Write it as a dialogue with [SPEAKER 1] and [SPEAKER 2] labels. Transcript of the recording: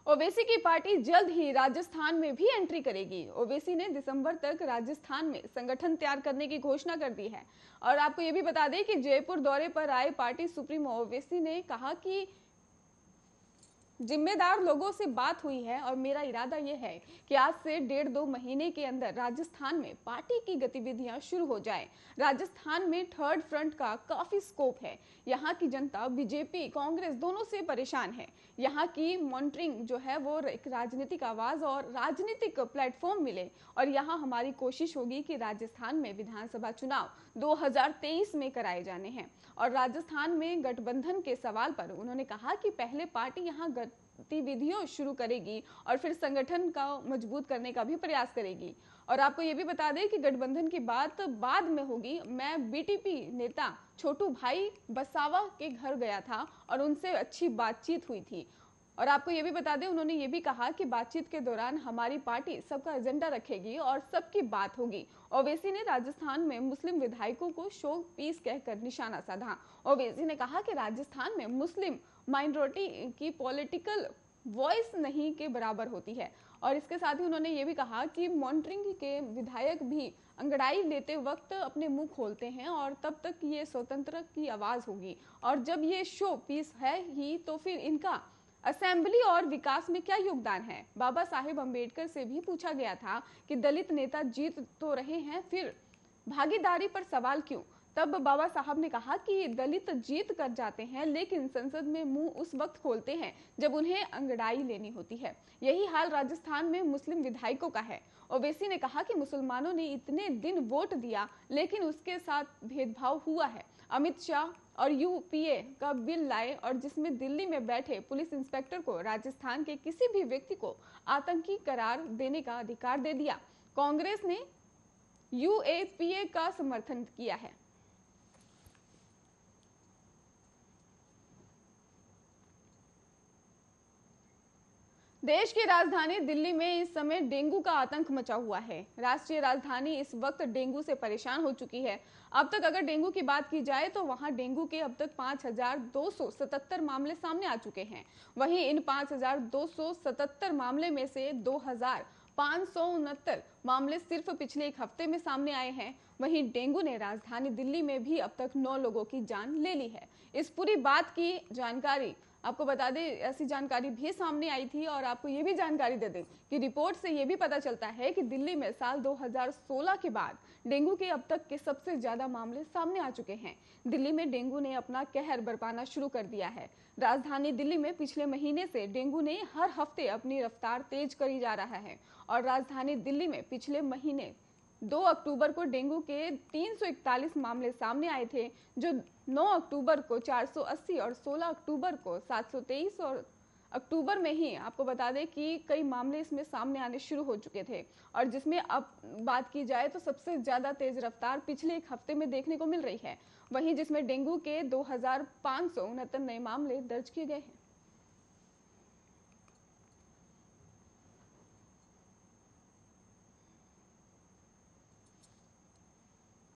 [SPEAKER 1] ओवैसी की पार्टी जल्द ही राजस्थान में भी एंट्री करेगी। ओवैसी ने दिसंबर तक राजस्थान में संगठन तैयार करने की घोषणा कर दी है। और आपको ये भी बता दें कि जयपुर दौरे पर आए पार्टी सुप्रीमो ओवैसी ने कहा कि जिम्मेदार लोगों से बात हुई है और मेरा इरादा यह है कि आज से 1.5-2 महीने के अंदर राजस्थान में पार्टी की गतिविधियां शुरू हो जाएं। राजस्थान में थर्ड फ्रंट का काफी स्कोप है। यहां की जनता बीजेपी कांग्रेस दोनों से परेशान है। यहां की मॉनिटरिंग जो है वो एक राजनीतिक आवाज और राजनीतिक प्लेटफॉर्म मिले। और यहां हमारी कोशिश होगी कि राजस्थान में विधानसभा चुनाव 2023 में कराए जाने हैं। और राजस्थान में गठबंधन के सवाल पर उन्होंने कहा कि पहले पार्टी यहां गतिविधियों शुरू करेगी और फिर संगठन का मजबूत करने का भी प्रयास करेगी। और आपको ये भी बता दें कि गठबंधन की बात बाद में होगी। मैं बीटीपी नेता छोटू भाई बसावा के घर गया था और उनसे अच्छी बातचीत हुई थी। और आपको ये भी बता दें, उन्होंने ये भी कहा कि बातचीत के दौरान हमारी पार्टी सबका एजेंडा रखेगी और सबकी बात होगी। ओवैसी ने राजस्थान में मुस्लिम विधायकों को शो पीस कहकर निशाना साधा। ओवैसी ने कहा कि राजस्थान में मुस्लिम माइनॉरिटी की पॉलिटिकल वॉइस नहीं के बराबर होती है। और इसके साथ ही उन्होंने ये भी कहा कि मॉनिटरिंग के विधायक भी अंगड़ाई लेते वक्त अपने मुंह खोलते हैं और तब तक ये स्वतंत्र की आवाज होगी। और जब ये शो पीस है ही तो फिर इनका असेंबली और विकास में क्या योगदान है। बाबा साहेब अम्बेडकर से भी पूछा गया था कि दलित नेता जीत तो रहे हैं, फिर भागीदारी पर सवाल क्यों। तब बाबा साहब ने कहा कि दलित जीत कर जाते हैं लेकिन संसद में मुंह उस वक्त खोलते हैं जब उन्हें अंगड़ाई लेनी होती है। यही हाल राजस्थान में मुस्लिम विधायकों का है। ओवैसी ने कहा कि मुसलमानों ने इतने दिन वोट दिया लेकिन उसके साथ भेदभाव हुआ है। अमित शाह और यूपीए का बिल लाए और जिसमें दिल्ली में बैठे पुलिस इंस्पेक्टर को राजस्थान के किसी भी व्यक्ति को आतंकी करार देने का अधिकार दे दिया। कांग्रेस ने यूएपीए का समर्थन किया है। देश की राजधानी दिल्ली में इस समय डेंगू का आतंक मचा हुआ है। राष्ट्रीय राजधानी इस वक्त डेंगू से परेशान हो चुकी है। अब तक अगर डेंगू की बात की जाए तो वहां डेंगू के अब तक 5,277 मामले सामने आ चुके हैं। वहीं इन 5,277 मामले में से 2,569 मामले सिर्फ पिछले एक हफ्ते में सामने आए हैं। वहीं डेंगू ने राजधानी दिल्ली में भी अब तक 9 लोगों की जान ले ली है। इस पूरी बात की जानकारी आपको बता दें, ऐसी जानकारी भी सामने आई थी। और आपको ये भी जानकारी दे दें कि रिपोर्ट से ये भी पता चलता है कि दिल्ली में साल 2016 के बाद डेंगू के अब तक के सबसे ज्यादा मामले सामने आ चुके हैं। दिल्ली में डेंगू ने अपना कहर बरपाना शुरू कर दिया है। राजधानी दिल्ली में पिछले महीने से डेंगू ने हर हफ्ते अपनी रफ्तार तेज करी जा रहा है। और राजधानी दिल्ली में पिछले महीने 2 अक्टूबर को डेंगू के 341 मामले सामने आए थे, जो 9 अक्टूबर को 480 और 16 अक्टूबर को 723 और अक्टूबर में ही आपको बता दें कि कई मामले इसमें सामने आने शुरू हो चुके थे। और जिसमें अब बात की जाए तो सबसे ज्यादा तेज रफ्तार पिछले एक हफ्ते में देखने को मिल रही है। वहीं जिसमें डेंगू के 2,569 नए मामले दर्ज किए गए हैं।